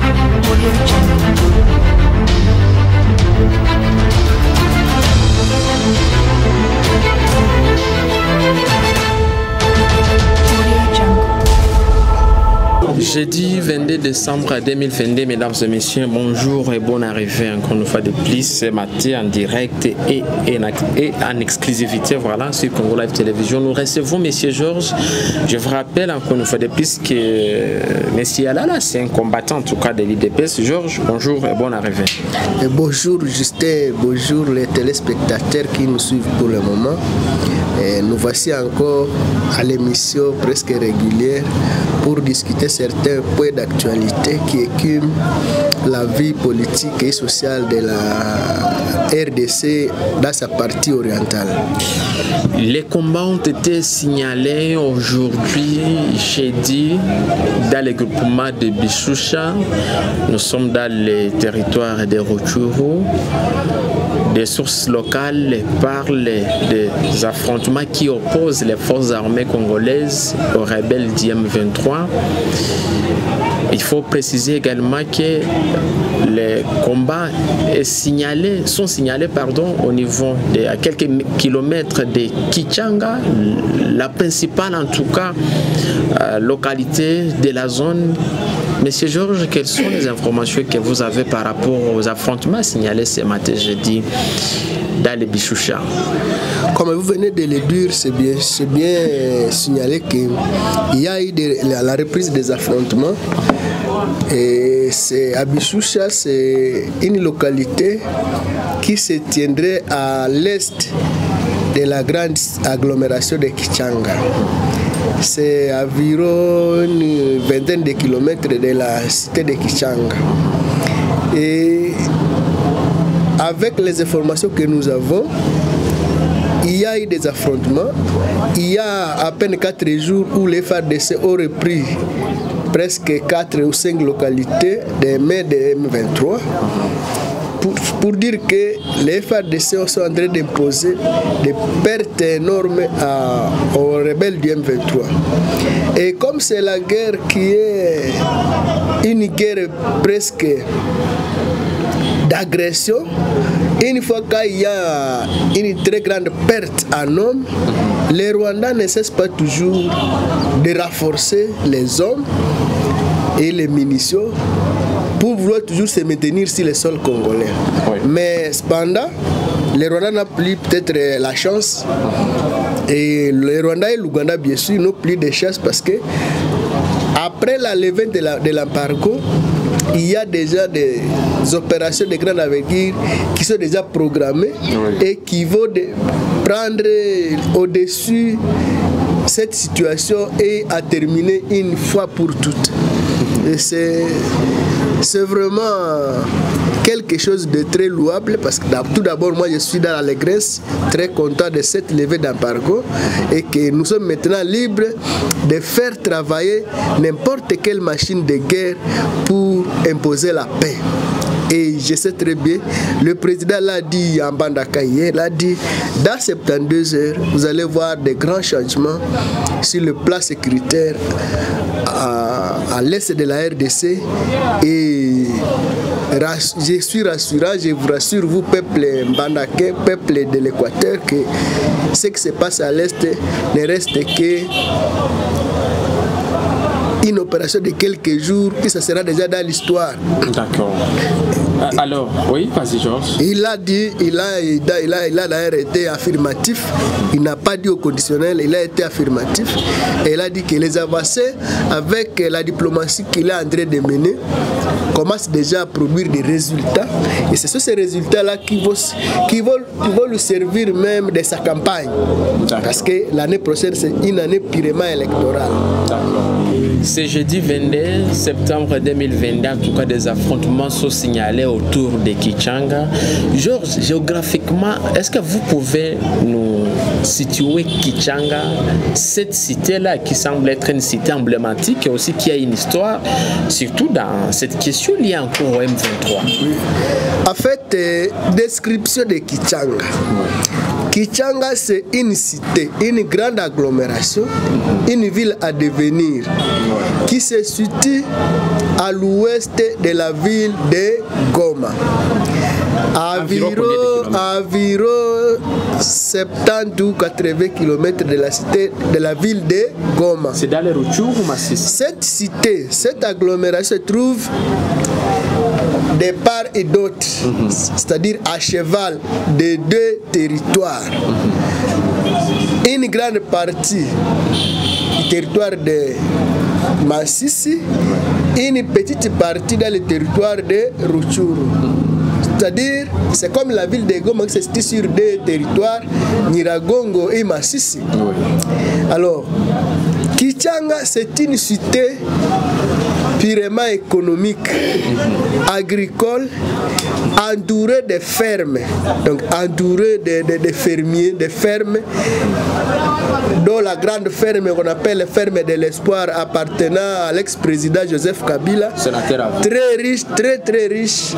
Jeudi 22 décembre 2022, mesdames et messieurs, bonjour et bonne arrivée encore une fois de plus ce matin en direct et en exclusivité, voilà, sur Congo Live Télévision. Nous recevons M. Georges. Je vous rappelle encore une fois de plus que M. Alala, c'est un combattant en tout cas de l'IDPS. Georges, bonjour et bonne arrivée. Et bonjour Justin, bonjour les téléspectateurs qui nous suivent pour le moment. Et nous voici encore à l'émission presque régulière pour discuter certains points d'actualité qui écument la vie politique et sociale de la RDC dans sa partie orientale. Les combats ont été signalés aujourd'hui, jeudi, dans le groupement de Bishusha. Nous sommes dans les territoires de Rutshuru. Des sources locales parlent des affrontements qui opposent les forces armées congolaises aux rebelles d'IM23. Il faut préciser également que les combats sont signalés au niveau de à quelques kilomètres de Kichanga, la principale en tout cas localité de la zone. Monsieur Georges, quelles sont les informations que vous avez par rapport aux affrontements signalés ce matin jeudi dans les Bishusha? Comme vous venez de le dire, c'est bien signalé qu'il y a eu la reprise des affrontements. Et à Bishusha, c'est une localité qui se tiendrait à l'est de la grande agglomération de Kichanga. C'est à environ une vingtaine de kilomètres de la cité de Kichanga. Et avec les informations que nous avons, il y a eu des affrontements. Il y a à peine 4 jours où les FARDC ont repris presque 4 ou 5 localités des mains de M23. Pour dire que les FARDC sont en train d'imposer des pertes énormes aux rebelles du M23. Et comme c'est la guerre qui est une guerre presque d'agression, une fois qu'il y a une très grande perte en hommes, les Rwandais ne cessent pas toujours de renforcer les hommes et les munitions pour vouloir toujours se maintenir sur le sol congolais. Oui. Mais cependant, les Rwandais n'ont plus peut-être la chance. Et les Rwandais et l'Ouganda, bien sûr, n'ont plus de chance parce que après la levée de l'embargo, il y a déjà des opérations de grande envergure qui sont déjà programmées, oui, et qui vont prendre au-dessus cette situation et à terminer une fois pour toutes. Et c'est vraiment quelque chose de très louable parce que tout d'abord, moi je suis dans l'allégresse, très content de cette levée d'embargo et que nous sommes maintenant libres de faire travailler n'importe quelle machine de guerre pour imposer la paix. Et je sais très bien, le président l'a dit en Bandaka hier, l'a dit, dans 72 heures, vous allez voir des grands changements sur le plan sécuritaire à l'est de la RDC. Et je suis rassurant, je vous rassure, vous, peuple Mbandake, peuple de l'Équateur, que ce qui se passe à l'est ne reste que une opération de quelques jours et ça sera déjà dans l'histoire. D'accord. Alors, oui, vas-y Georges. Il a dit, il a d'ailleurs été affirmatif, il n'a pas dit au conditionnel, il a été affirmatif. Et il a dit que les avancées avec la diplomatie qu'il est en train de mener commencent déjà à produire des résultats. Et ce sont ces résultats-là qui vont lui servir même de sa campagne. Parce que l'année prochaine, c'est une année purement électorale. C'est jeudi 22 septembre 2022, en tout cas des affrontements sont signalés autour de Kichanga. Georges, géographiquement, est-ce que vous pouvez nous situer Kichanga, cette cité-là qui semble être une cité emblématique et aussi qui a une histoire, surtout dans cette question liée encore au M23? En fait, description de Kichanga. Kichanga, c'est une cité, une grande agglomération, une ville à devenir, qui se situe à l'ouest de la ville de Goma. Environ 70 ou 80 km de la cité, de la ville de Goma. C'est dans les Rutshuru ou Masisi? Cette cité, cette agglomération se trouve de part et d'autre, c'est-à-dire à cheval de deux territoires. Une grande partie du territoire de Masisi, une petite partie dans le territoire de Rutshuru. C'est-à-dire, c'est comme la ville de Goma qui se situe sur deux territoires, Nyiragongo et Masisi. Alors, Kichanga, c'est une cité purement économique, agricole, entourée de fermes, donc entourée de fermiers, de fermes, dont la grande ferme qu'on appelle la ferme de l'espoir appartenant à l'ex-président Joseph Kabila, très riche, très riche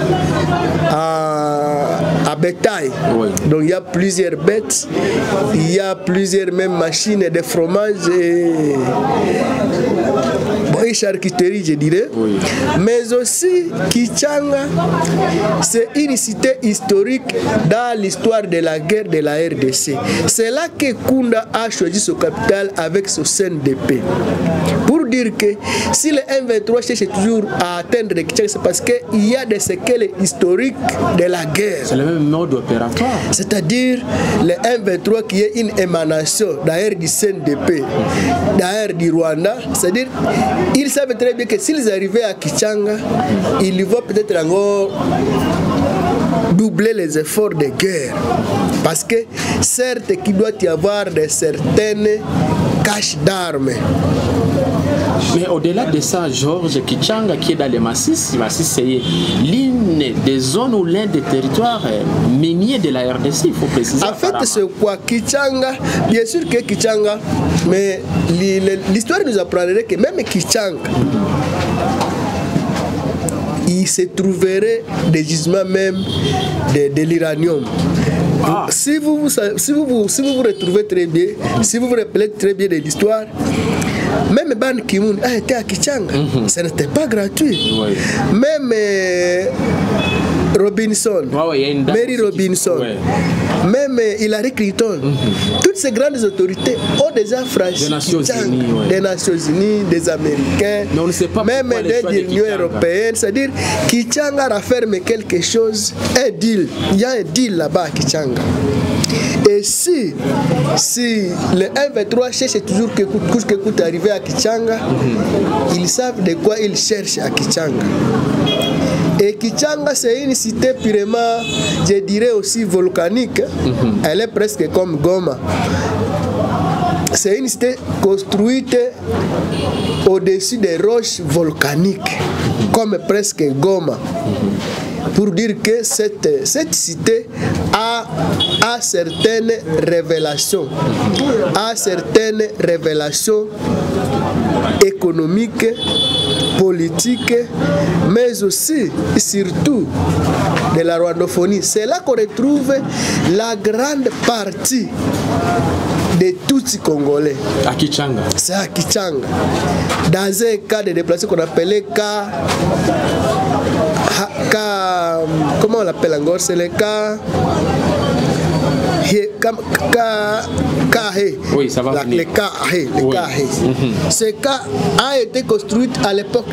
à bétail. Oui. Donc il y a plusieurs bêtes, il y a plusieurs même machines de fromage et charcuterie, je dirais. Oui. Mais aussi Kichanga, c'est une cité historique dans l'histoire de la guerre de la RDC. C'est là que Kunda a choisi son capital avec son scène d'épée. Pour dire que si le M23 cherche toujours à atteindre Kichanga, c'est parce qu'il y a des séquelles historiques de la guerre. C'est le même mode opératoire. C'est-à-dire le M23 qui est une émanation d'ailleurs du scène d'épée, d'ailleurs du Rwanda. C'est-à-dire ils savent très bien que s'ils arrivaient à Kichanga, ils vont peut-être encore doubler les efforts de guerre. Parce que certes qu'il doit y avoir de certaines caches d'armes. Mais au-delà de ça, Georges, Kichanga qui est dans les Massis, c'est l'une des zones ou l'un des territoires miniers de la RDC, il faut préciser. En fait, c'est quoi Kichanga? Bien sûr que Kichanga, mais l'histoire nous apprendrait que même Kichanga, il se trouverait des gisements même de l'uranium. Ah. Si vous vous retrouvez très bien, si vous vous rappelez très bien de l'histoire, même Ban Ki-moon a été à Kichanga, ça n'était pas gratuit. Oui. Même Robinson, Mary Robinson, même Hillary Clinton, toutes ces grandes autorités ont déjà franchi des Nations Unies, des Américains, même de l'Union européenne. C'est-à-dire Kichanga rafferme quelque chose, un deal. Il y a un deal là-bas à Kichanga. Et si le M23 cherche toujours que coûte arriver à Kichanga, ils savent de quoi ils cherchent à Kichanga. Et Kichanga, c'est une cité purement, je dirais aussi volcanique. Elle est presque comme Goma. C'est une cité construite au-dessus des roches volcaniques, comme presque Goma. Pour dire que cette cité a certaines révélations, économiques, politiques, mais aussi, surtout, de la rwandophonie. C'est là qu'on retrouve la grande partie de Tutsi congolais. À Kichanga. C'est à Kichanga. Dans un cas de déplacés qu'on appelait cas. Comment on l'appelle encore? C'est le cas. Oui, ça va venir. Ce cas a été construit à l'époque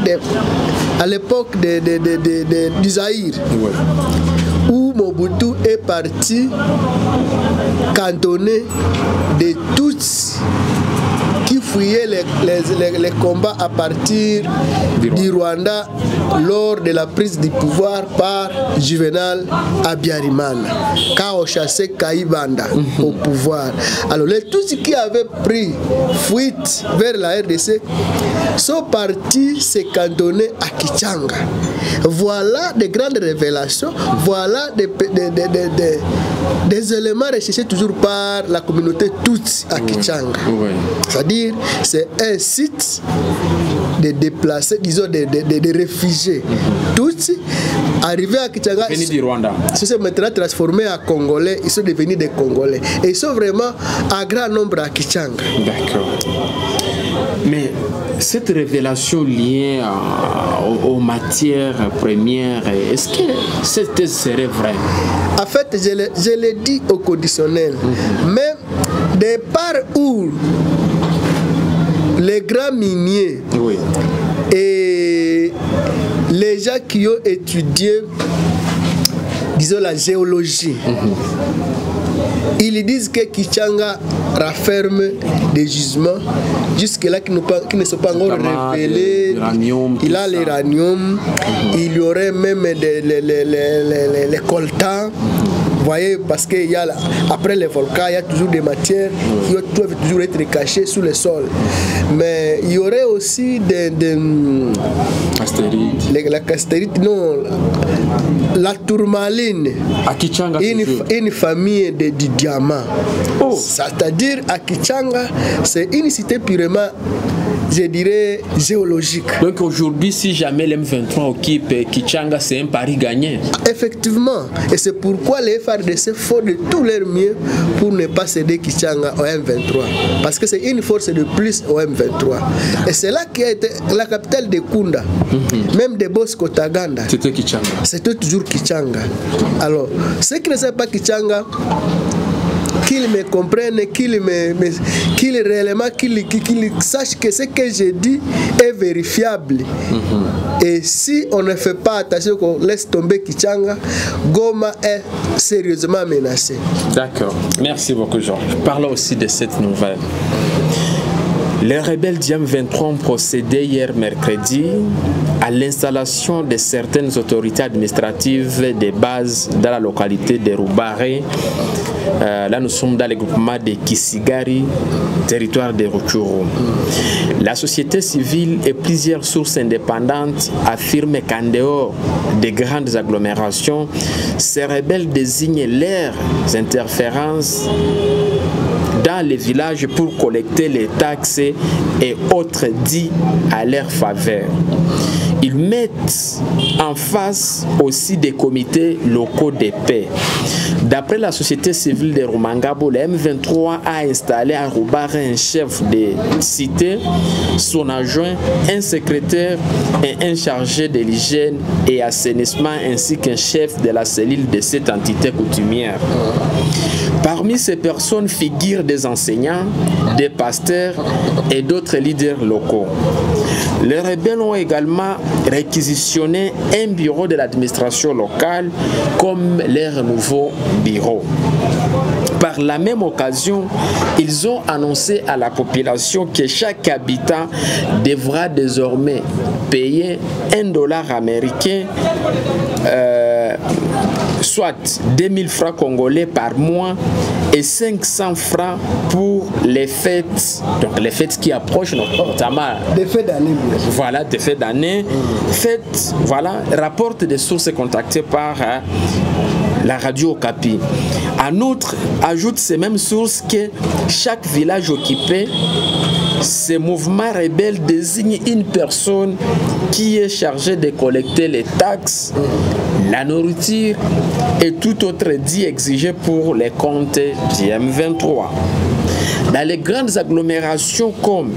du Zaïre, où Mobutu est parti cantonné de tous qui fuyaient les combats à partir du Rwanda lors de la prise du pouvoir par Juvenal Habyarimana, quand on chassait Kayibanda au pouvoir. Alors les Tutsis qui avaient pris fuite vers la RDC sont partis se cantonner à Kichanga. Voilà des grandes révélations, voilà des éléments recherchés toujours par la communauté Tutsi à Kichanga. C'est-à-dire, c'est un site des déplacés, disons des réfugiés. Tutsi, arrivés à Kichanga, venus du Rwanda. Ils sont maintenant transformés en Congolais, ils sont devenus des Congolais. Et ils sont vraiment à grand nombre à Kichanga. D'accord. Mais cette révélation liée aux matières premières, est-ce que cette thèse serait vraie? En fait, je l'ai dit au conditionnel. Mais de part où les grands miniers et les gens qui ont étudié, disons, la géologie, ils disent que Kichanga renferme des gisements jusque-là qui ne sont pas encore révélés. Il a l'uranium, il y aurait même les coltans. Vous voyez, parce qu'il y a après les volcans, il y a toujours des matières qui doivent toujours être cachées sous le sol. Mais il y aurait aussi des la castérite, non, la tourmaline, à Kichanga, une famille de diamants. Oh. C'est-à-dire à Kichanga, c'est une cité purement, je dirais, géologique. Donc aujourd'hui, si jamais l'M23 occupe Kichanga, c'est un pari gagné. Effectivement. Et c'est pourquoi les FARDC font de tout leur mieux pour ne pas céder Kichanga au M23. Parce que c'est une force de plus au M23. Et c'est là qui a été la capitale de Kunda, même de Bosco Taganda. C'était Kichanga. C'était toujours Kichanga. Alors, ceux qui ne savent pas Kichanga, qu'ils me comprennent, qu'ils réellement qu'ils sachent que ce que j'ai dit est vérifiable. Et si on ne fait pas attention, qu'on laisse tomber Kichanga, Goma est sérieusement menacé. D'accord. Merci beaucoup, Georges. Parlons aussi de cette nouvelle. Les rebelles du M23 ont procédé hier mercredi à l'installation de certaines autorités administratives des bases dans la localité de Roubaré. Là, nous sommes dans le groupement de Kisigari, territoire de Rutshuru. La société civile et plusieurs sources indépendantes affirment qu'en dehors des grandes agglomérations, ces rebelles désignent leurs interférences dans les villages pour collecter les taxes et autres dits à leur faveur. Ils mettent en face aussi des comités locaux de paix. D'après la société civile de Rumangabo, le M23 a installé à Roubaré un chef de cité, son adjoint, un secrétaire et un chargé de l'hygiène et assainissement ainsi qu'un chef de la cellule de cette entité coutumière. Parmi ces personnes figurent des enseignants, des pasteurs et d'autres leaders locaux. Les rebelles ont également réquisitionné un bureau de l'administration locale comme leur nouveau bureau. Par la même occasion, ils ont annoncé à la population que chaque habitant devra désormais payer $1 américain, soit 2000 francs congolais par mois et 500 francs pour les fêtes, donc les fêtes qui approchent notamment des fêtes d'année. Voilà, des fêtes d'année. Fêtes, voilà, rapporte des sources contactées par la radio Okapi. En outre, ajoute ces mêmes sources que chaque village occupé, ces mouvements rebelles désignent une personne qui est chargée de collecter les taxes, la nourriture et tout autre dit exigé pour les comptes du M23. Dans les grandes agglomérations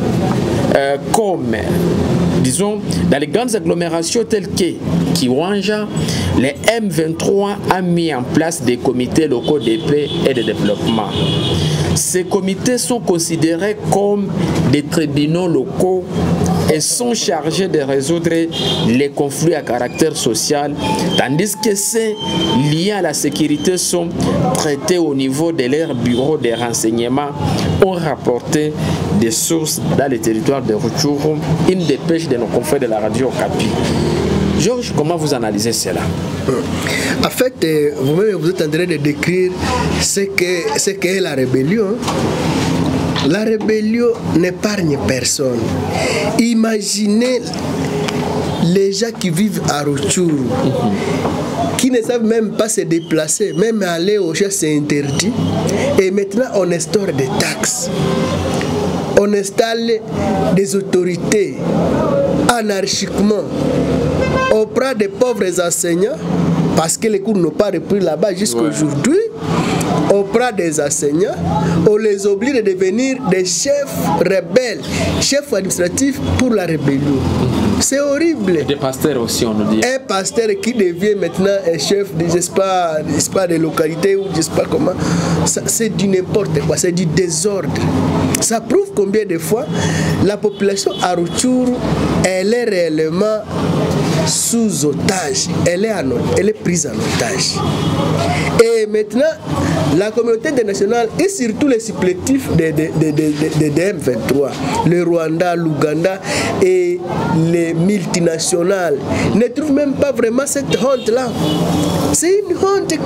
disons, dans les grandes agglomérations telles que Kiwanja, les M23 a mis en place des comités locaux de paix et de développement. Ces comités sont considérés comme des tribunaux locaux et sont chargés de résoudre les conflits à caractère social, tandis que ceux liés à la sécurité sont traités au niveau de leur bureau de renseignement, ont rapporté des sources dans le territoire de Rutshuru, une dépêche de nos confrères de la radio Okapi. Georges, comment vous analysez cela? En fait, vous-même vous êtes en train de décrire ce qu'est la rébellion. La rébellion n'épargne personne. Imaginez les gens qui vivent à Rutshuru, qui ne savent même pas se déplacer, même aller au chef c'est interdit. Et maintenant on instaure des taxes. on installe des autorités anarchiquement auprès des pauvres enseignants, parce que les cours n'ont pas repris là-bas jusqu'à aujourd'hui, auprès des enseignants, on les oblige de devenir des chefs rebelles, chefs administratifs pour la rébellion. C'est horrible. Et des pasteurs aussi, on nous dit. Un pasteur qui devient maintenant un chef, je sais pas, de localité ou je sais pas comment, c'est du n'importe quoi, c'est du désordre. Ça prouve combien de fois la population à Rutshuru, elle est réellement sous otage, elle est prise en otage. Et maintenant, la communauté internationale et surtout les supplétifs de M23, le Rwanda, l'Ouganda et les multinationales ne trouvent même pas vraiment cette honte-là. C'est une honte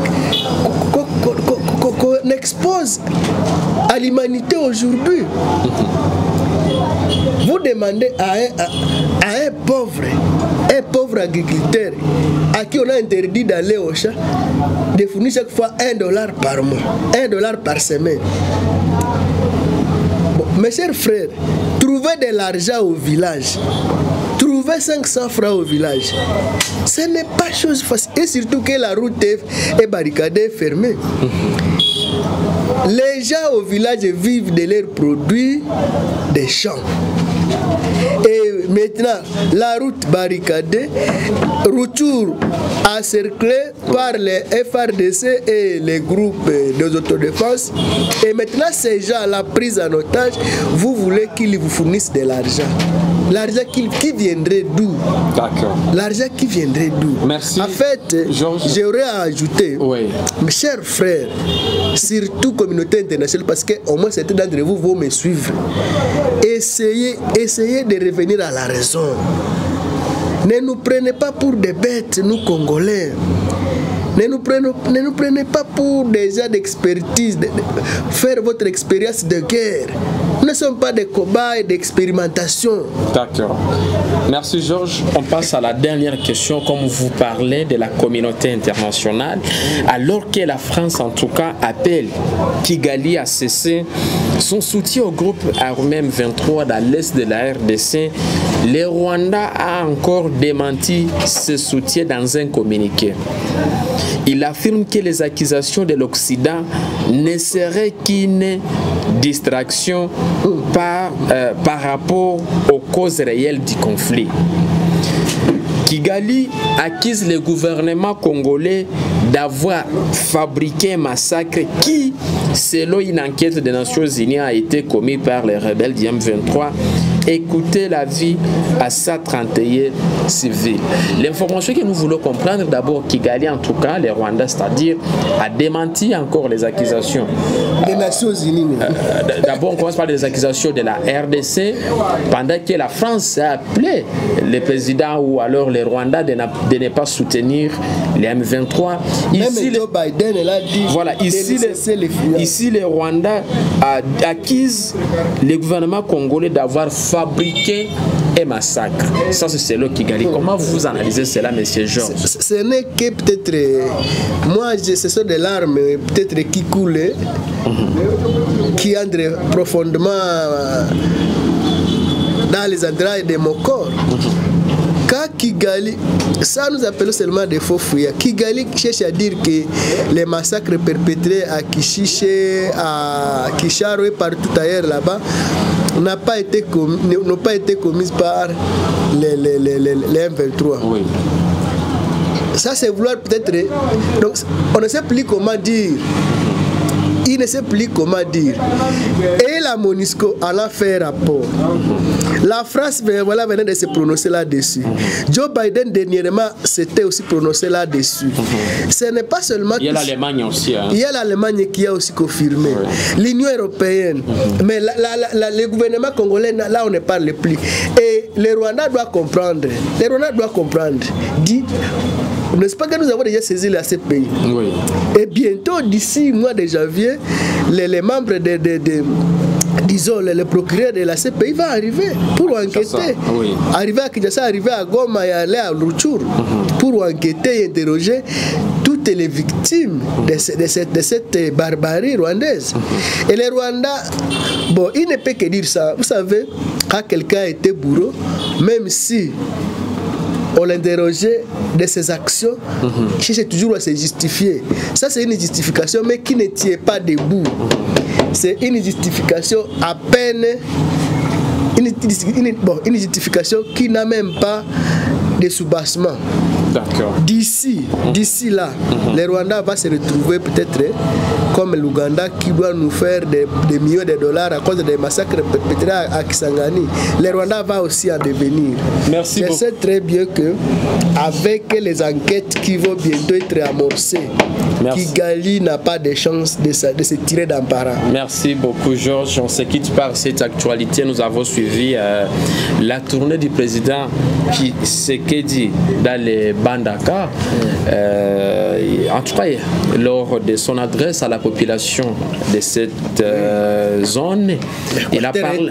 qu'on expose à l'humanité aujourd'hui. Vous demandez à un pauvre agriculteur à qui on a interdit d'aller au champ de fournir chaque fois $1 par mois, $1 par semaine. Bon, mes chers frères, trouvez de l'argent au village, trouvez 500 francs au village, ce n'est pas chose facile. Et surtout que la route est barricadée, fermée. Les gens au village vivent de leurs produits des champs. Et maintenant, la route barricadée, Rutshuru encerclé par les FRDC et les groupes de autodéfense. Et maintenant, ces gens-là pris en otage, vous voulez qu'ils vous fournissent de l'argent. L'argent qui viendrait d'où? D'accord. L'argent qui viendrait d'où? Merci. En fait, j'aurais à ajouter, mes chers frères, surtout communauté internationale, parce qu'au moins certains d'entre vous vont me suivre. Essayez de revenir à la raison. Ne nous prenez pas pour des bêtes, nous Congolais. Ne nous prenez pas pour des gens d'expertise, faire votre expérience de guerre. Nous ne sommes pas des cobayes d'expérimentation. D'accord. Merci Georges. On passe à la dernière question. Comme vous parlez de la communauté internationale, alors que la France en tout cas appelle Kigali à cesser son soutien au groupe armé M23 dans l'est de la RDC, le Rwanda a encore démenti ce soutien dans un communiqué. Il affirme que les accusations de l'Occident ne seraient qu'une distraction par rapport aux causes réelles du conflit. Kigali accuse le gouvernement congolais d'avoir fabriqué un massacre qui, selon une enquête des Nations Unies, a été commis par les rebelles du M23 et coûté la vie à 131 civils. L'information que nous voulons comprendre, d'abord, Kigali, en tout cas, les Rwandais, c'est-à-dire, a démenti encore les accusations des Nations Unies. D'abord, on commence par les accusations de la RDC, pendant que la France a appelé le président ou alors les Rwandais de ne pas soutenir les M23. Même Joe Biden l'a dit. Voilà, ici les Rwandais accusent le gouvernement congolais d'avoir fabriqué un massacre. Ça, c'est le Kigali. Comment vous analysez cela, monsieur Georges? Ce n'est que peut-être, moi, ce sont des larmes peut-être qui coulent, qui entrent profondément dans les entrailles de mon corps. Quand Kigali, ça nous appelle seulement des faux fuyards. Kigali cherche à dire que les massacres perpétrés à Kishiché, à Kisharo et partout ailleurs là-bas n'ont pas été commis par les M23. Oui. Ça, c'est vouloir peut-être. Donc, on ne sait plus comment dire. Il ne sait plus comment dire. Et la MONUSCO a fait rapport. La France venait de se prononcer là-dessus. Joe Biden dernièrement s'était aussi prononcé là-dessus. Ce n'est pas seulement... Il y a l'Allemagne aussi. Hein. Il y a l'Allemagne qui a aussi confirmé. Oui. L'Union européenne. Mais le gouvernement congolais, là on ne parle plus. Et le Rwanda doit comprendre. Le Rwanda doit comprendre. Dit... N'est-ce pas que nous avons déjà saisi la CPI? Oui. Et bientôt, d'ici mois de janvier, les membres disons, le procureur de la CPI va arriver pour enquêter. Oui. Arriver à Kinshasa, arriver à Goma et aller à Rutshuru pour enquêter et interroger toutes les victimes de cette barbarie rwandaise. Et les Rwandais Bon, il ne peut que dire ça. Vous savez, quand quelqu'un était bourreau, même si on l'interrogeait de ses actions, il cherchait toujours à se justifier. Ça, c'est une justification, mais qui ne tient pas debout. C'est une justification à peine, une justification qui n'a même pas de soubassement. D'ici là, le Rwanda va se retrouver peut-être comme l'Ouganda qui doit nous faire des millions de dollars à cause des massacres perpétrés à Kisangani. Le Rwanda va aussi en devenir. Merci beaucoup. Je sais très bien que avec les enquêtes qui vont bientôt être amorcées, Kigali n'a pas de chance de se tirer d'embarras. Merci beaucoup, Georges. On se quitte par cette actualité. Nous avons suivi la tournée du président Tshisekedi dans les Bandaka. En tout cas, lors de son adresse à la population de cette zone, il a parlé,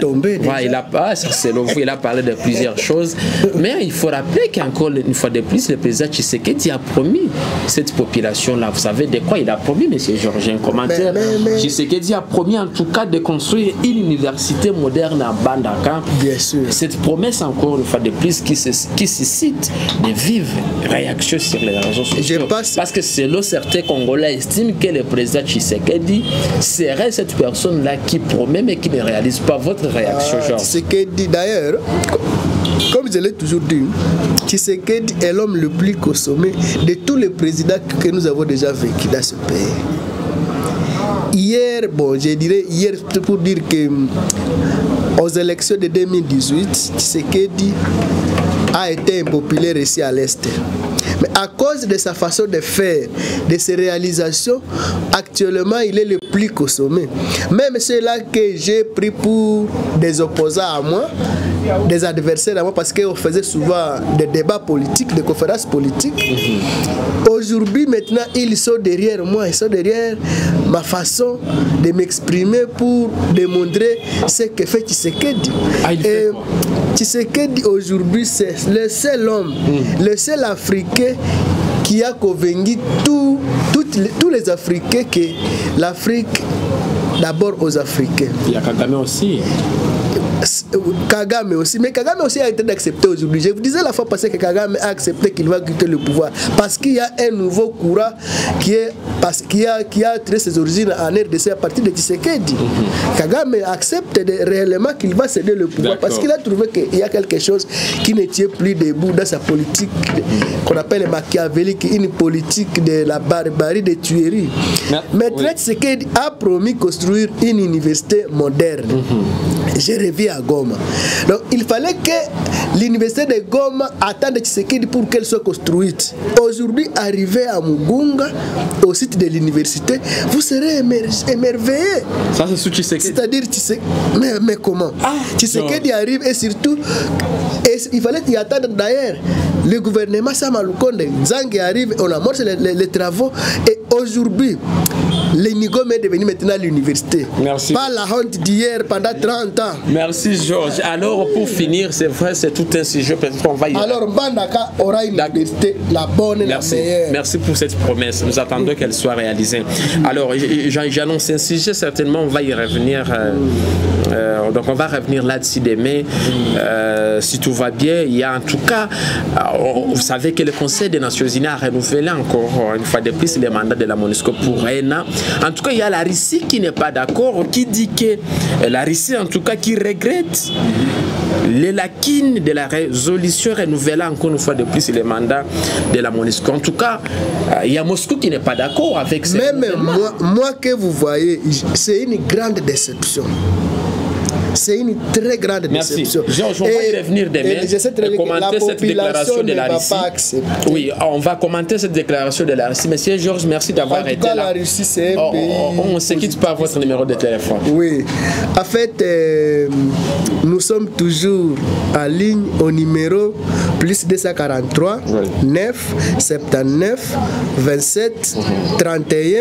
il a parlé de plusieurs choses. Mais il faut rappeler qu'encore une fois de plus, le président Tshisekedi a promis cette population-là. Vous savez de quoi il a promis, M. Georges? Un commentaire. Tshisekedi a promis en tout cas de construire une université moderne à Bandaka. Bien sûr. Cette promesse, encore une fois de plus, qui suscite de vives réactions sur les réseaux sociaux. Parce que selon certains Congolais estiment que le président Tshisekedi serait cette personne-là qui promet mais qui ne réalise pas. Votre réaction, Georges? Tshisekedi, d'ailleurs, comme je l'ai toujours dit, Tshisekedi est l'homme le plus consommé de tous les présidents que nous avons déjà vécu dans ce pays. Hier, je dirais hier pour dire que aux élections de 2018, Tshisekedi a été impopulaire ici à l'Est. Mais à cause de sa façon de faire, de ses réalisations, actuellement, il est le plus consommé. Même ceux-là que j'ai pris pour des opposants à moi, des adversaires à moi, parce qu'on faisait souvent des débats politiques, des conférences politiques. Aujourd'hui, maintenant, ils sont derrière moi, ils sont derrière ma façon de m'exprimer pour démontrer ce que fait Tshisekedi. Et Tshisekedi, aujourd'hui, c'est le seul homme, le seul Africain qui a convaincu tous les Africains que l'Afrique, d'abord aux Africains. Il y a Kagame aussi. Kagame aussi, mais Kagame aussi a été accepté aujourd'hui. Je vous disais la fois passée que Kagame a accepté qu'il va quitter le pouvoir parce qu'il y a un nouveau courant qui a tiré ses origines en RDC à partir de Tshisekedi. Kagame accepte réellement qu'il va céder le pouvoir parce qu'il a trouvé qu'il y a quelque chose qui ne tient plus debout dans sa politique qu'on appelle machiavélique, une politique de la barbarie, des tueries. Mais Tshisekedi a promis construire une université moderne. Je reviens à Goma. Donc il fallait que l'université de Goma attende Tshisekedi pour qu'elle soit construite. Aujourd'hui, arrivé à Mugunga, au site de l'université, vous serez émerveillés. Ça, c'est sous Tshisekedi. C'est-à-dire, mais comment? Tshisekedi arrive et surtout, il fallait y attendre d'ailleurs. Le gouvernement Samalukonde, Nzangue arrive, on amorce les travaux et aujourd'hui, l'Enigome est devenu maintenant l'université. Merci. Pas la honte d'hier pendant 30 ans. Merci Georges. Alors pour finir, c'est vrai, c'est tout un sujet, peut-être qu'on va y... Alors Bandaka aura une université, la bonne et la meilleure. Merci pour cette promesse. Nous attendons qu'elle soit réalisée. Alors j'annonce un sujet, certainement on va y revenir. Donc on va revenir là-dessus demain. Si tout va bien, il y a en tout cas, vous savez que le Conseil des Nations Unies a renouvelé encore une fois de plus les mandats de la MONUSCO pour un an. En tout cas, il y a la Russie qui n'est pas d'accord, qui dit que la Russie, en tout cas, qui regrette les lacunes de la résolution renouvelant encore une fois de plus les mandats de la MONUSCO. En tout cas, il y a Moscou qui n'est pas d'accord avec ça. Même moi que vous voyez, c'est une grande déception. C'est une très grande déception. Georges, on va y revenir demain et commenter cette déclaration de la Russie. Oui, on va commenter cette déclaration de la Russie. Monsieur Georges, merci d'avoir été là. La Russie, c'est un pays... On ne se quitte pas votre numéro de téléphone. Oui. En fait, nous sommes toujours en ligne au numéro plus 243 9 79 27 31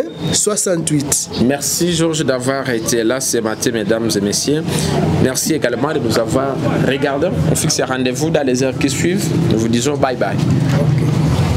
68. Merci Georges d'avoir été là ce matin, mesdames et messieurs. Merci également de nous avoir regardé. On fixe rendez-vous dans les heures qui suivent. Nous vous disons bye bye.